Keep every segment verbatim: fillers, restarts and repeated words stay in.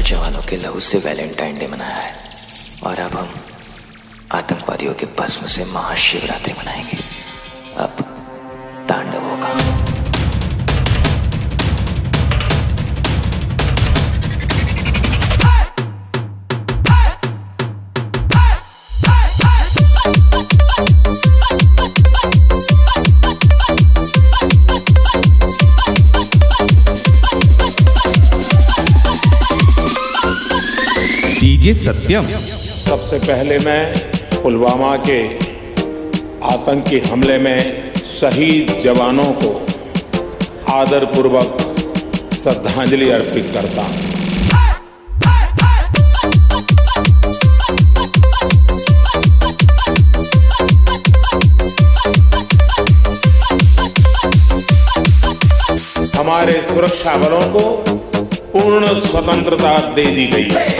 जवानों के लहू से वैलेंटाइन डे मनाया है और अब हम आतंकवादियों के भस्म से महाशिवरात्रि मनाएंगे। अब तांडव होगा। डीजे सत्यम। सबसे पहले मैं पुलवामा के आतंकी हमले में शहीद जवानों को आदरपूर्वक श्रद्धांजलि अर्पित करता हूं। हमारे सुरक्षा बलों को पूर्ण स्वतंत्रता दे दी गई है।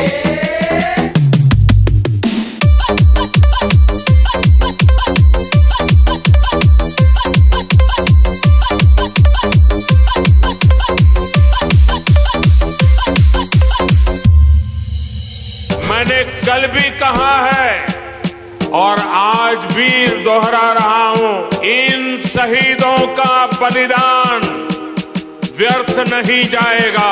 मैंने कल भी कहा है और आज भी दोहरा रहा हूं, इन शहीदों का बलिदान व्यर्थ नहीं जाएगा।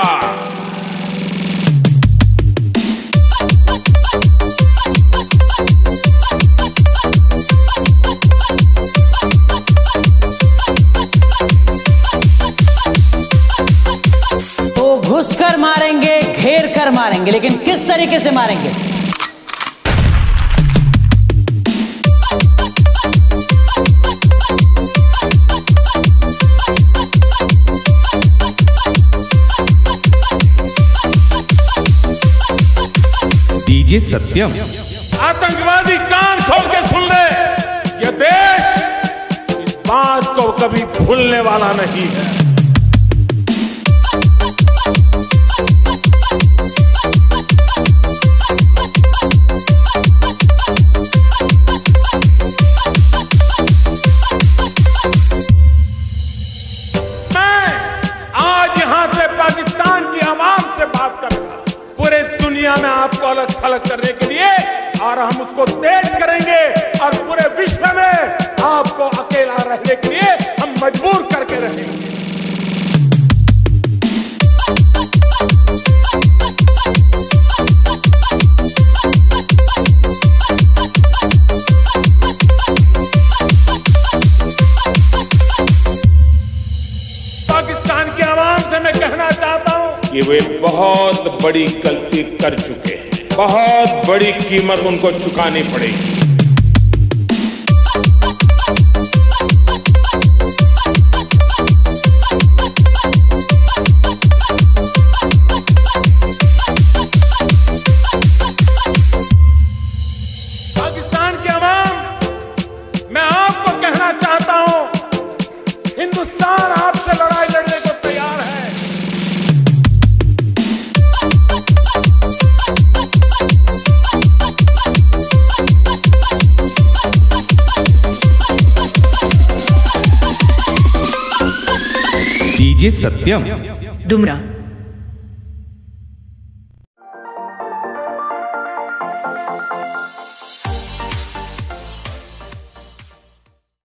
तो घुस कर मारेंगे, घेर कर मारेंगे, लेकिन किस तरीके से मारेंगे? डीजे सत्यम। आतंकवादी कान खोल के सुन ले, यह देश इस बात को कभी भूलने वाला नहीं है। मैं आज यहां से पाकिस्तान की आवाम से बात कर रहा हूं। पूरे दुनिया में आपको अलग थलग करने के लिए, और हम उसको तेज करेंगे और पूरे विश्व में आपको अकेला रहने के लिए हम मजबूर करके रहेंगे। पाकिस्तान की आवाम से मैं कहना चाहता हूं कि वे बहुत बड़ी गलती कर चुके हैं, बहुत बड़ी कीमत उनको चुकानी पड़ेगी। पाकिस्तान की आवाम, मैं आपको कहना चाहता हूं, हिंदुस्तान आपसे लड़ाई लड़ने को तैयार है। डीजे सत्यम। डुमरा।